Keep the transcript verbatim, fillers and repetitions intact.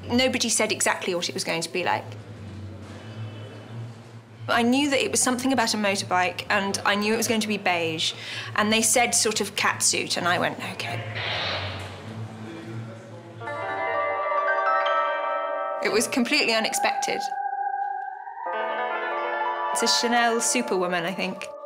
Nobody said exactly what it was going to be like. I knew that it was something about a motorbike, and I knew it was going to be beige. And they said sort of catsuit, and I went, OK. It was completely unexpected. It's a Chanel superwoman, I think.